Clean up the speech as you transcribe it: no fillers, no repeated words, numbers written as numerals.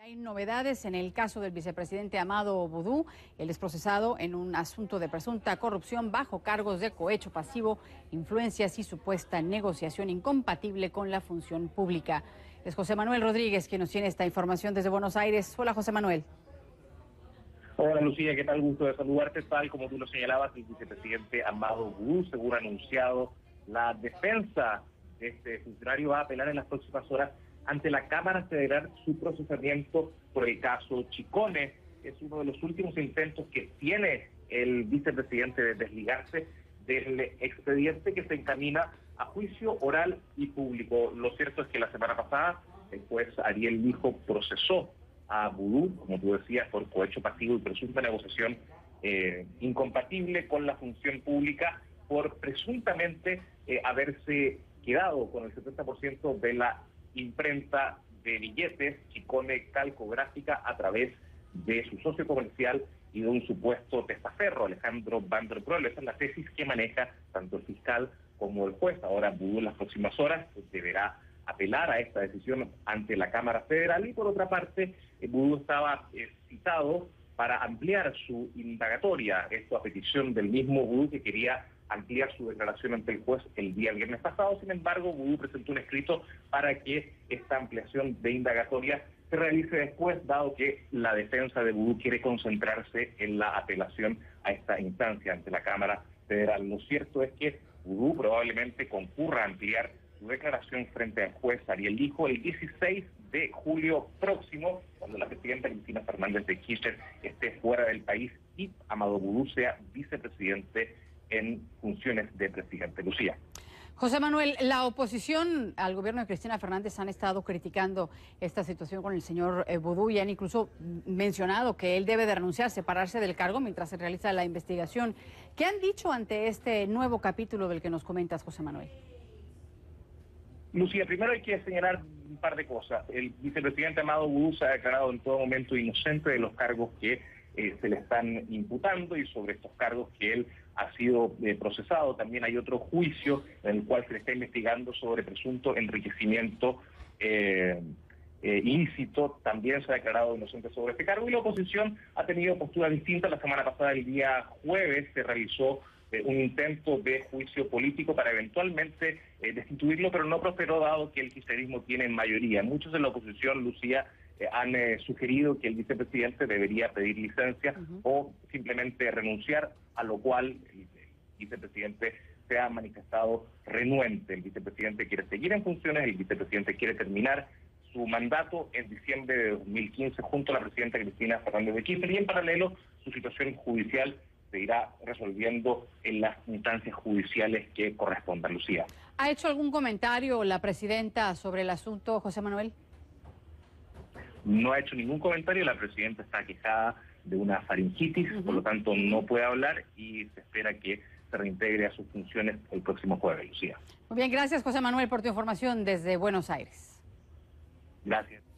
Hay novedades en el caso del vicepresidente Amado Boudou. Él es procesado en un asunto de presunta corrupción bajo cargos de cohecho pasivo, influencias y supuesta negociación incompatible con la función pública. Es José Manuel Rodríguez quien nos tiene esta información desde Buenos Aires. Hola, José Manuel. Hola, Lucía, ¿qué tal? Gusto de saludarte. Tal como tú lo señalabas, el vicepresidente Amado Boudou, según ha anunciado la defensa de este funcionario, va a apelar en las próximas horas ante la Cámara Federal su procesamiento por el caso Chicone. Es uno de los últimos intentos que tiene el vicepresidente de desligarse del expediente que se encamina a juicio oral y público. Lo cierto es que la semana pasada el juez Ariel Lijo procesó a Boudou, como tú decías, por cohecho pasivo y presunta negociación incompatible con la función pública, por presuntamente haberse quedado con el 70% de la imprenta de billetes Chicone Calcográfica a través de su socio comercial y de un supuesto testaferro, Alejandro Van der Broel. Esa es la tesis que maneja tanto el fiscal como el juez. Ahora Boudou en las próximas horas deberá apelar a esta decisión ante la Cámara Federal y por otra parte Boudou estaba citado para ampliar su indagatoria, esto a petición del mismo Boudou, que quería ampliar su declaración ante el juez el día viernes pasado. Sin embargo, Boudou presentó un escrito para que esta ampliación de indagatoria se realice después, dado que la defensa de Boudou quiere concentrarse en la apelación a esta instancia ante la Cámara Federal. Lo cierto es que Boudou probablemente concurra a ampliar su declaración frente al juez Ariel Lijo el 16 de julio próximo, cuando la presidenta Cristina Fernández de Kirchner esté fuera del país y Amado Boudou sea vicepresidente en funciones de presidente. Lucía. José Manuel, la oposición al gobierno de Cristina Fernández han estado criticando esta situación con el señor Boudou y han incluso mencionado que él debe de renunciar, separarse del cargo mientras se realiza la investigación. ¿Qué han dicho ante este nuevo capítulo del que nos comentas, José Manuel? Lucía, primero hay que señalar un par de cosas. El vicepresidente Amado Boudou se ha declarado en todo momento inocente de los cargos que se le están imputando y sobre estos cargos que él ha sido procesado. También hay otro juicio en el cual se le está investigando sobre presunto enriquecimiento ilícito. También se ha declarado inocente sobre este cargo y la oposición ha tenido posturas distintas. La semana pasada, el día jueves, se realizó un intento de juicio político para eventualmente destituirlo, pero no prosperó dado que el kirchnerismo tiene mayoría. Muchos de la oposición, Lucía, han sugerido que el vicepresidente debería pedir licencia o simplemente renunciar, a lo cual el vicepresidente se ha manifestado renuente. El vicepresidente quiere seguir en funciones, el vicepresidente quiere terminar su mandato en diciembre de 2015 junto a la presidenta Cristina Fernández de Kirchner y en paralelo su situación judicial se irá resolviendo en las instancias judiciales que correspondan. Lucía. ¿Ha hecho algún comentario la presidenta sobre el asunto, José Manuel? No ha hecho ningún comentario, la presidenta está quejada de una faringitis, por lo tanto no puede hablar y se espera que se reintegre a sus funciones el próximo jueves, Lucía. Muy bien, gracias José Manuel por tu información desde Buenos Aires. Gracias.